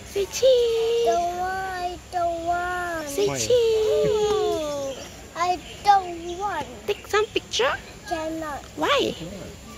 Say cheese. Don't want. Say cheese. I don't want. Take some picture. Cannot. Why?